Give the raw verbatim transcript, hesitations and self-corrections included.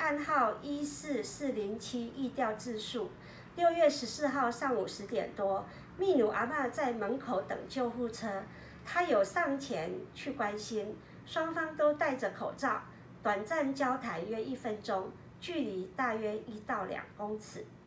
暗号一四四零七疫调自述。六月十四号上午十点多，秘鲁阿嬷在门口等救护车，她有上前去关心，双方都戴着口罩，短暂交谈约一分钟，距离大约一到两公尺。